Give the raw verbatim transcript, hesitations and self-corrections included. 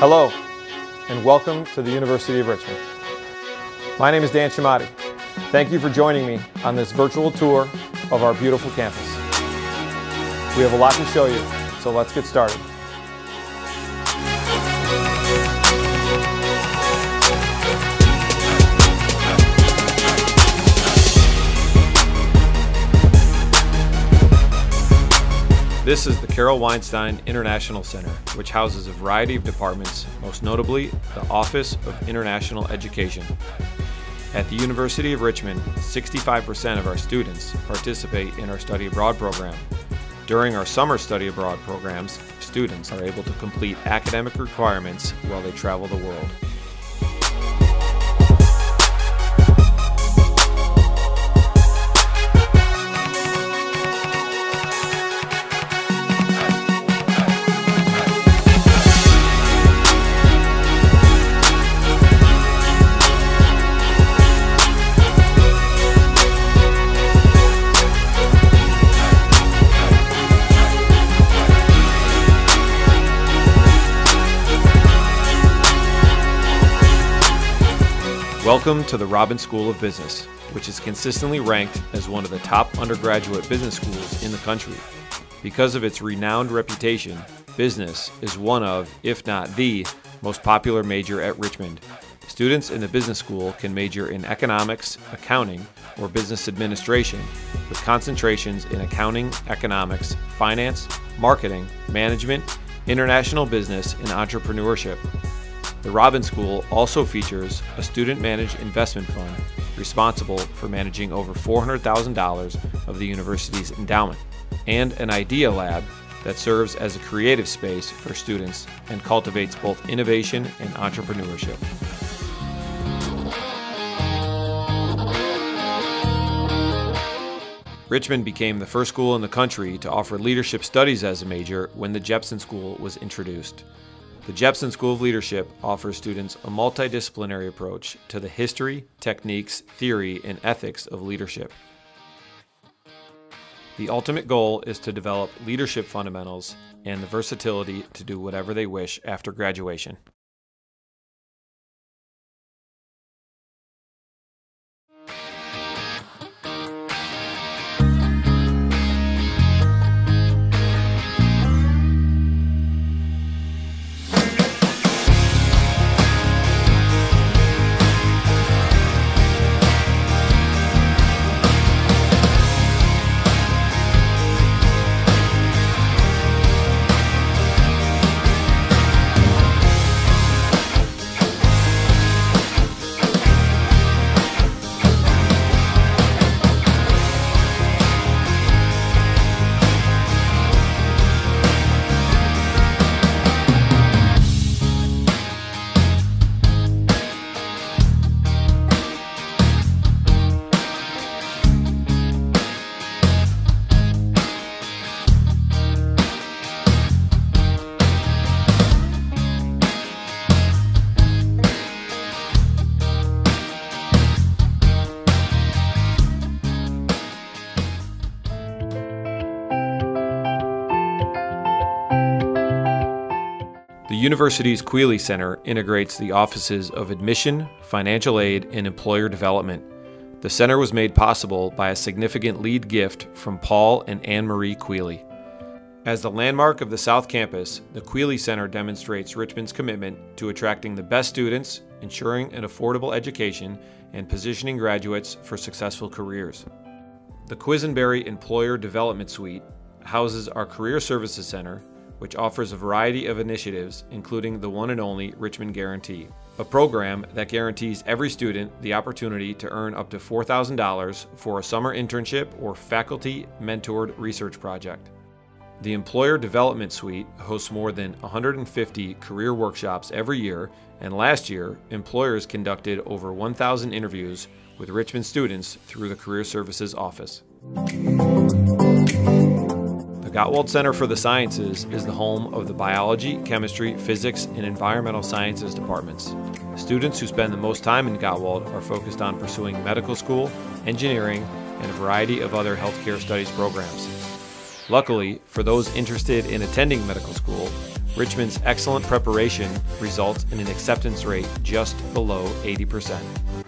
Hello, and welcome to the University of Richmond. My name is Dan Chamati. Thank you for joining me on this virtual tour of our beautiful campus. We have a lot to show you, so let's get started. This is the Carol Weinstein International Center, which houses a variety of departments, most notably the Office of International Education. At the University of Richmond, sixty-five percent of our students participate in our study abroad program. During our summer study abroad programs, students are able to complete academic requirements while they travel the world. Welcome to the Robin School of Business, which is consistently ranked as one of the top undergraduate business schools in the country. Because of its renowned reputation, business is one of, if not the, most popular major at Richmond. Students in the business school can major in economics, accounting, or business administration, with concentrations in accounting, economics, finance, marketing, management, international business, and entrepreneurship. The Robin School also features a student-managed investment fund responsible for managing over four hundred thousand dollars of the university's endowment, and an idea lab that serves as a creative space for students and cultivates both innovation and entrepreneurship. Richmond became the first school in the country to offer leadership studies as a major when the Jepson School was introduced. The Jepson School of Leadership offers students a multidisciplinary approach to the history, techniques, theory, and ethics of leadership. The ultimate goal is to develop leadership fundamentals and the versatility to do whatever they wish after graduation. The university's Quealy Center integrates the offices of admission, financial aid, and employer development. The center was made possible by a significant lead gift from Paul and Anne-Marie Quealy. As the landmark of the South Campus, the Quealy Center demonstrates Richmond's commitment to attracting the best students, ensuring an affordable education, and positioning graduates for successful careers. The Quisenberry Employer Development Suite houses our Career Services Center, which offers a variety of initiatives, including the one and only Richmond Guarantee, a program that guarantees every student the opportunity to earn up to four thousand dollars for a summer internship or faculty-mentored research project. The Employer Development Suite hosts more than one hundred fifty career workshops every year, and last year, employers conducted over one thousand interviews with Richmond students through the Career Services Office. The Gottwald Center for the Sciences is the home of the Biology, Chemistry, Physics, and Environmental Sciences departments. Students who spend the most time in Gottwald are focused on pursuing medical school, engineering, and a variety of other healthcare studies programs. Luckily, for those interested in attending medical school, Richmond's excellent preparation results in an acceptance rate just below eighty percent.